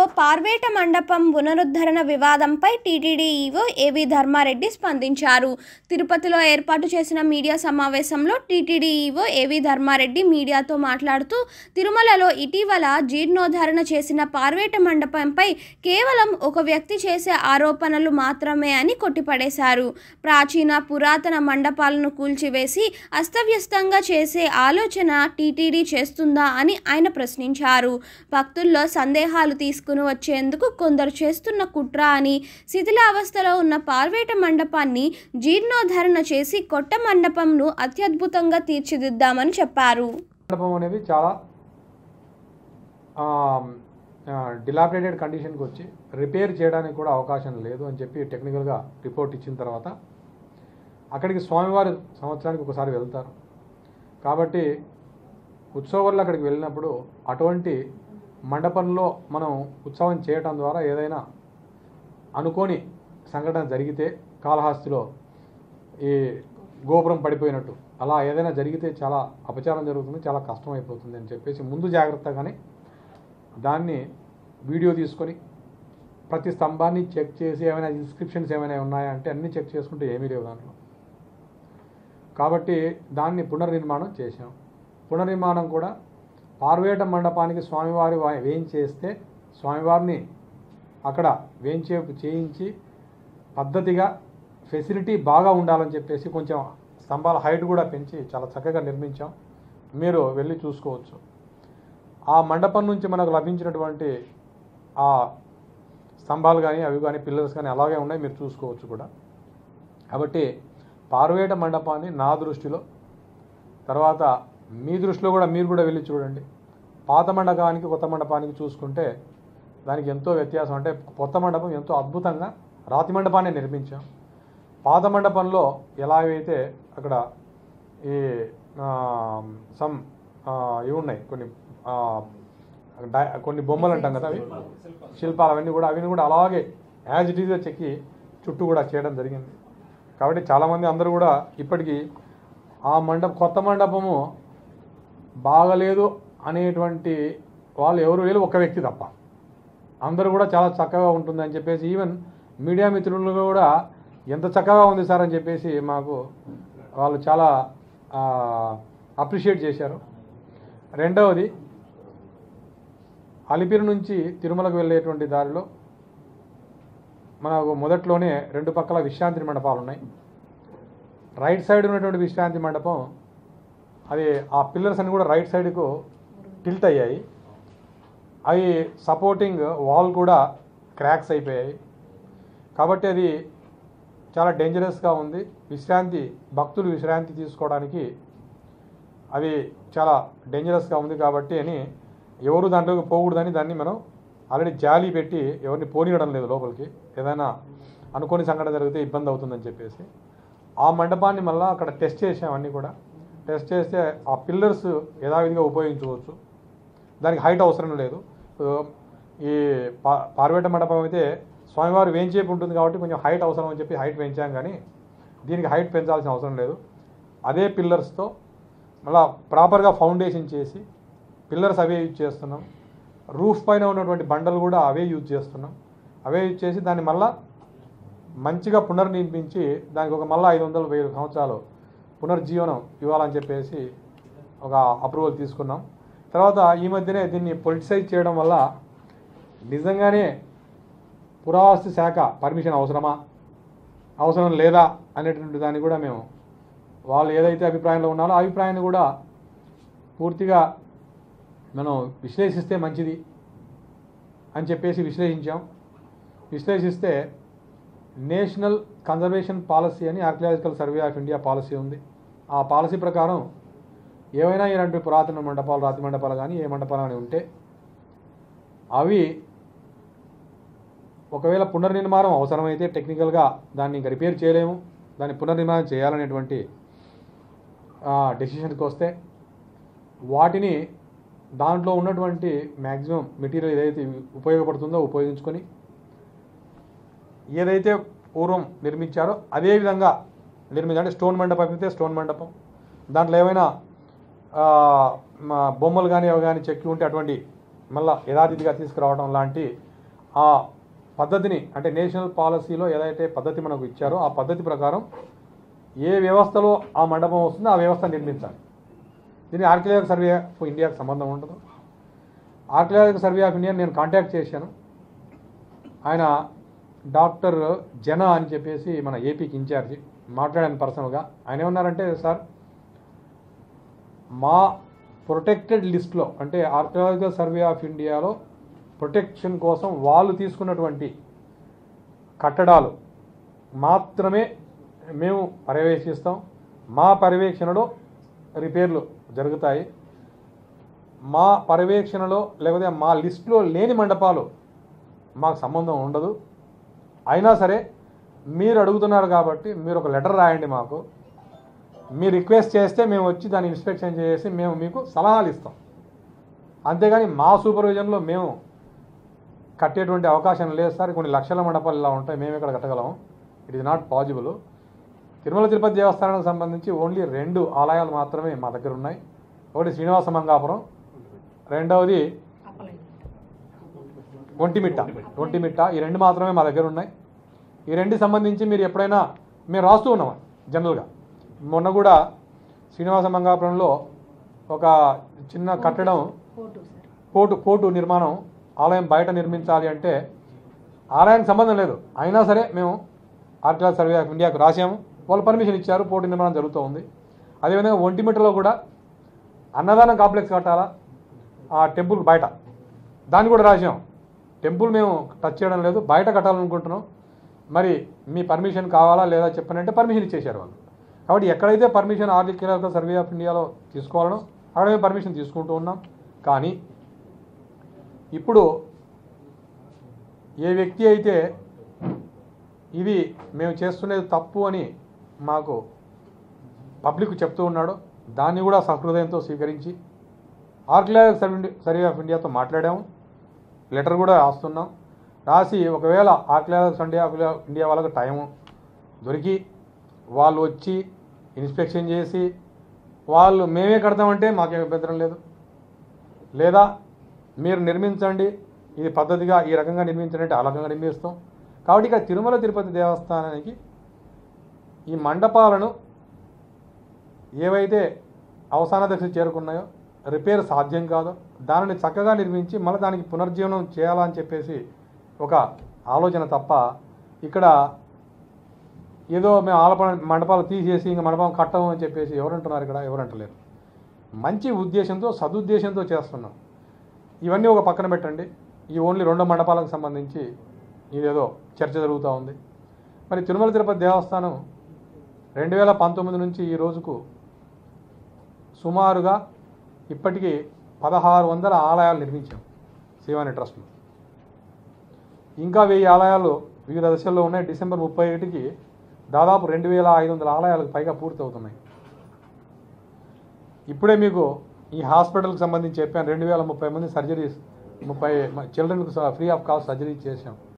పార్వేట మండపం పునరుద్ధరణ వివాదంపై టీటీడీ ఈవో ఏవి ధర్మారెడ్డి స్పందించారు. తిరుపతిలో ఏర్పాటు చేసిన మీడియా సమావేశంలో టీటీడీ ఈవో ఏవి ధర్మారెడ్డి మీడియాతో మాట్లాడుతూ తిరుమలలో ఇటీవల జీర్ణోద్ధరణ చేసిన పార్వేట మండపంపై కేవలం ఒక వ్యక్తి చేసే ఆరోపణలు మాత్రమే అని కొట్టిపడేశారు. ప్రాచీన పురాతన మండపాలను కూల్చివేసి అస్తవ్యస్తంగా చేసే ఆలోచన టీటీడీ చేస్తుందా అని ఆయన ప్రశ్నించారు. భక్తుల్లో సందేహాలు తీసుకుని వచ్చేందుకు కొందరు చేస్తున్న కుట్ర అని, శిథిలావస్థలో ఉన్న పార్వేట మండపాన్ని జీర్ణోద్ధరణ చేసి కొత్త మండపంను అత్యద్భుతంగా తీర్చిదిద్దామని చెప్పారు. మండపం అనేది చాలా డిలాపిడేటెడ్ కండిషన్కి వచ్చి రిపేర్ చేయడానికి కూడా అవకాశం లేదు అని చెప్పి టెక్నికల్గా రిపోర్ట్ ఇచ్చిన తర్వాత అక్కడికి స్వామివారు సంవత్సరానికి ఒకసారి వెళ్తారు. కాబట్టి ఉత్సవాల్లో అక్కడికి వెళ్ళినప్పుడు అటువంటి మండపంలో మనం ఉత్సవం చేయటం ద్వారా ఏదైనా అనుకోని సంఘటన జరిగితే, కాళహస్తిలో ఈ గోపురం పడిపోయినట్టు అలా ఏదైనా జరిగితే చాలా అపచారం జరుగుతుంది, చాలా కష్టం అయిపోతుంది అని చెప్పేసి ముందు జాగ్రత్తగానే దాన్ని వీడియో తీసుకొని ప్రతి స్తంభాన్ని చెక్ చేసి ఏమైనా ఇన్స్క్రిప్షన్స్ ఏమైనా ఉన్నాయా అంటే అన్నీ చెక్ చేసుకుంటే ఏమీ లేవు దాంట్లో. కాబట్టి దాన్ని పునర్నిర్మాణం చేశాం. పునర్నిర్మాణం కూడా పార్వేట మండపానికి స్వామివారి వేయించేస్తే స్వామివారిని అక్కడ వేయించేపు చేయించి పద్ధతిగా ఫెసిలిటీ బాగా ఉండాలని చెప్పేసి కొంచెం స్తంభాల హైట్ కూడా పెంచి చాలా చక్కగా నిర్మించాం. మీరు వెళ్ళి చూసుకోవచ్చు. ఆ మండపం నుంచి మనకు లభించినటువంటి ఆ స్తంభాలు కానీ అవి కానీ పిల్లర్స్ కానీ అలాగే ఉన్నాయి, మీరు చూసుకోవచ్చు కూడా. కాబట్టి పార్వేట మండపాన్ని నా దృష్టిలో, తర్వాత మీ దృష్టిలో కూడా మీరు కూడా వెళ్ళి చూడండి. పాత మండపానికి కొత్త మండపానికి చూసుకుంటే దానికి ఎంతో వ్యత్యాసం. అంటే కొత్త మండపం ఎంతో అద్భుతంగా రాతి మండపాన్ని నిర్మించాం. పాత మండపంలో ఎలాగైతే అక్కడ ఈ ఇవి ఉన్నాయి, కొన్ని బొమ్మలు అంటాం కదా, అవి శిల్పాలు, అవన్నీ కూడా అలాగే యాజ్ ఇట్ ఈజ్గా చెక్కి చుట్టూ కూడా చేయడం జరిగింది. కాబట్టి చాలామంది అందరూ కూడా ఇప్పటికీ ఆ కొత్త మండపము బాగలేదు అనేటువంటి వాళ్ళు ఎవరు లేరు, ఒక వ్యక్తి తప్ప. అందరూ కూడా చాలా చక్కగా ఉంటుంది అని చెప్పేసి, ఈవెన్ మీడియా మిత్రులు కూడా ఎంత చక్కగా ఉంది సార్ అని చెప్పేసి మాకు వాళ్ళు చాలా అప్రిషియేట్ చేశారు. రెండవది, అలిపిరి నుంచి తిరుమలకు వెళ్ళేటువంటి దారిలో మనకు మొదట్లోనే రెండు పక్కల విశ్రాంతి మండపాలు ఉన్నాయి. రైట్ సైడ్ ఉన్నటువంటి విశ్రాంతి మండపం, అది ఆ పిల్లర్స్ అన్ని కూడా రైట్ సైడ్కు టిల్ట్ అయ్యాయి. అవి సపోర్టింగ్ వాల్ కూడా క్రాక్స్ అయిపోయాయి. కాబట్టి అది చాలా డేంజరస్గా ఉంది. భక్తులు విశ్రాంతి తీసుకోవడానికి అది చాలా డేంజరస్గా ఉంది. కాబట్టి అని ఎవరు దాంట్లోకి పోకూడదని దాన్ని మనం ఆల్రెడీ జాలి పెట్టి ఎవరిని పోనీయడం లేదు లోపలికి, ఏదైనా అనుకోని సంఘటన జరిగితే ఇబ్బంది అవుతుందని చెప్పేసి. ఆ మండపాన్ని మళ్ళీ అక్కడ టెస్ట్ చేసాం. అన్నీ కూడా టెస్ట్ చేస్తే ఆ పిల్లర్స్ యథావిధిగా ఉపయోగించుకోవచ్చు, దానికి హైట్ అవసరం లేదు. ఈ పార్వేట మండపం అయితే స్వామివారు వేయించేపు ఉంటుంది కాబట్టి కొంచెం హైట్ అవసరం అని చెప్పి హైట్ పెంచాం, కానీ దీనికి హైట్ పెంచాల్సిన అవసరం లేదు. అదే పిల్లర్స్తో మళ్ళీ ప్రాపర్గా ఫౌండేషన్ చేసి పిల్లర్స్ అవే యూజ్ చేస్తున్నాం. రూఫ్ పైన ఉన్నటువంటి బండలు కూడా అవే యూజ్ చేస్తున్నాం. అవే యూజ్ చేసి దాన్ని మళ్ళీ మంచిగా పునర్నిర్మించి దానికి ఒక మళ్ళీ 500,000 సంవత్సరాలు పునర్జీవనం ఇవ్వాలని చెప్పేసి ఒక అప్రూవల్ తీసుకున్నాం. తర్వాత ఈ మధ్యనే దీన్ని పొలిటిసైజ్ చేయడం వల్ల నిజంగానే పురావస్తు శాఖ పర్మిషన్ అవసరం లేదా అనేటువంటి దాన్ని కూడా మేము వాళ్ళు ఏదైతే అభిప్రాయంలో ఉన్నారో ఆ అభిప్రాయాన్ని కూడా పూర్తిగా మనం విశ్లేషిస్తే మంచిది అని చెప్పేసి విశ్లేషిస్తే నేషనల్ కన్జర్వేషన్ పాలసీ అని archaeological survey of India policy ఉంది. ఆ పాలసీ ప్రకారం ఏవైనా ఇలాంటి పురాతన మండపాలు, రాతి మండపాలు కానీ ఏ మండపాలు కానీ ఉంటే అవి ఒకవేళ పునర్నిర్మాణం అవసరమైతే టెక్నికల్గా దాన్ని ఇంకా రిపేర్ చేయలేము, దాన్ని పునర్నిర్మాణం చేయాలనేటువంటి డెసిషన్కి వస్తే వాటిని దాంట్లో ఉన్నటువంటి మ్యాక్సిమం మెటీరియల్ ఏదైతే ఉపయోగపడుతుందో ఉపయోగించుకొని ఏదైతే పూర్వం నిర్మించారో అదే విధంగా నిర్మించాలి. స్టోన్ మండపం అయితే స్టోన్ మండపం, దాంట్లో ఏమైనా బొమ్మలు కానీ అవి కానీ చెక్కి ఉంటే అటువంటి మళ్ళీ యథాతిథిగా తీసుకురావడం లాంటి ఆ పద్ధతిని అంటే నేషనల్ పాలసీలో ఏదైతే పద్ధతి మనకు ఇచ్చారో ఆ పద్ధతి ప్రకారం ఏ వ్యవస్థలో ఆ మండపం వస్తుందో ఆ వ్యవస్థ నిర్మించాలి. దీన్ని ఆర్కియాలజికల్ సర్వే ఆఫ్ ఇండియాకి సంబంధం ఉండదు. ఆర్కియాలజికల్ సర్వే ఆఫ్ ఇండియా నేను కాంటాక్ట్ చేశాను. ఆయన డాక్టర్ జన అని చెప్పేసి మన ఏపీకి ఇన్ఛార్జి మాట్లాడాను పర్సనల్గా. ఆయన ఏమన్నారంటే, సార్ మా ప్రొటెక్టెడ్ లిస్ట్లో అంటే ఆర్కియాలజికల్ సర్వే ఆఫ్ ఇండియాలో ప్రొటెక్షన్ కోసం వాళ్ళు తీసుకున్నటువంటి కట్టడాలు మాత్రమే మేము పర్యవేక్షిస్తాం. మా పర్యవేక్షణలో రిపేర్లు జరుగుతాయి. మా పర్యవేక్షణలో లేకపోతే మా లిస్టులో లేని మండపాలు మాకు సంబంధం ఉండదు. అయినా సరే మీరు అడుగుతున్నారు కాబట్టి మీరు ఒక లెటర్ రాయండి, మాకు మీరు రిక్వెస్ట్ చేస్తే మేము వచ్చి దాన్ని ఇన్స్పెక్షన్ చేసి మేము మీకు సలహాలు ఇస్తాం. అంతేగాని మా సూపర్విజన్లో మేము కట్టేటువంటి అవకాశం లేదు సార్. కొన్ని లక్షల మండపాలు ఇలా ఉంటాయి, మేము ఇక్కడ కట్టగలం. It is not possible. Tirumala Tirupati దేవస్థానానికి సంబంధించి ఓన్లీ 2 ఆలయాలు మాత్రమే మా దగ్గర ఉన్నాయి. ఒకటి శ్రీనివాస మంగాపురం, రెండవది ఒంటిమిట్ట. ఈ 2 మాత్రమే మా దగ్గర ఉన్నాయి. ఈ 2 సంబంధించి మీరు ఎప్పుడైనా మేము రాస్తూ ఉన్నాం జనరల్గా. మొన్న కూడా శ్రీనివాస మంగాపురంలో ఒక చిన్న కట్టడం పోర్టు నిర్మాణం ఆలయం బయట నిర్మించాలి అంటే ఆలయానికి సంబంధం లేదు, అయినా సరే మేము ఆర్కియాలజికల్ సర్వే ఆఫ్ ఇండియాకు రాసాము. వాళ్ళు పర్మిషన్ ఇచ్చారు, పోర్టు నిర్మాణం జరుగుతూ ఉంది. అదేవిధంగా ఒంటిమిట్టలో కూడా అన్నదానం కాంప్లెక్స్ కట్టాలా ఆ టెంపుల్ బయట, దాన్ని కూడా రాసాం. టెంపుల్ మేము టచ్ చేయడం లేదు, బయట కట్టాలనుకుంటున్నాం. మరి మీ పర్మిషన్ కావాలా లేదా చెప్పనంటే పర్మిషన్ ఇచ్చేశారు వాళ్ళు. కాబట్టి ఎక్కడైతే పర్మిషన్ ఆర్కియాలజికల్ సర్వే ఆఫ్ ఇండియాలో తీసుకోవాలనో అక్కడ మేము పర్మిషన్ తీసుకుంటూ ఉన్నాం. కానీ ఇప్పుడు ఏ వ్యక్తి అయితే ఇది మేము చేస్తున్నది తప్పు అని మాకు పబ్లిక్ చెప్తూ ఉన్నాడో దాన్ని కూడా సహృదయంతో స్వీకరించి ఆర్కియాలజికల్ సర్వే ఆఫ్ ఇండియాతో మాట్లాడాము, లెటర్ కూడా రాస్తున్నాం. రాసి ఒకవేళ ఆర్కియాలజికల్ సర్వే ఆఫ్ ఇండియా వాళ్ళకి టైము దొరికి వాళ్ళు వచ్చి ఇన్స్పెక్షన్ చేసి వాళ్ళు మేమే కడతామంటే మాకేం అభ్యంతరం లేదు, లేదా మీరు నిర్మించండి ఇది పద్ధతిగా ఈ రకంగా నిర్మించండి అంటే ఆ రకంగా నిర్మిస్తాం. కాబట్టి ఇక్కడ తిరుమల తిరుపతి దేవస్థానానికి ఈ మండపాలను ఏవైతే అవసాన దశకు చేరుకున్నాయో రిపేర్ సాధ్యం కాదో దానిని చక్కగా నిర్మించి మళ్ళీ దానికి పునర్జీవనం చేయాలని చెప్పేసి ఒక ఆలోచన తప్ప ఇక్కడ ఏదో మేము మండపాలు తీసేసి ఇంకా మండపం కట్టము అని చెప్పేసి ఎవరంటున్నారు? ఇక్కడ ఎవరంటలేరు. మంచి ఉద్దేశంతో సదుద్దేశంతో చేస్తున్నాం. ఇవన్నీ ఒక పక్కన పెట్టండి. ఈ ఓన్లీ 2 మండపాలకు సంబంధించి ఇదేదో చర్చ జరుగుతూ ఉంది. మరి తిరుమల తిరుపతి దేవస్థానం 2019 నుంచి ఈ రోజుకు సుమారుగా ఇప్పటికీ 1600 ఆలయాలు నిర్మించాం శివాని ట్రస్ట్లో. ఇంకా 1000 ఆలయాలు వివిధ దశల్లో ఉన్నాయి. డిసెంబర్ 31కి దాదాపు 2500 ఆలయాలకు పైగా పూర్తి అవుతున్నాయి. ఇప్పుడే మీకు ఈ హాస్పిటల్కి సంబంధించి చెప్పాను, 2030 మంది సర్జరీస్ 30 చిల్డ్రన్కు ఫ్రీ ఆఫ్ కాస్ట్ సర్జరీ చేశాం.